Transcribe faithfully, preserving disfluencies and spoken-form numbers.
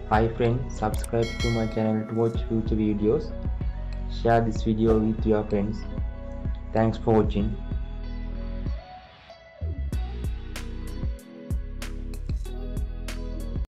Hi friends, subscribe to my channel to watch future videos. Share this video with your friends. Thanks for watching.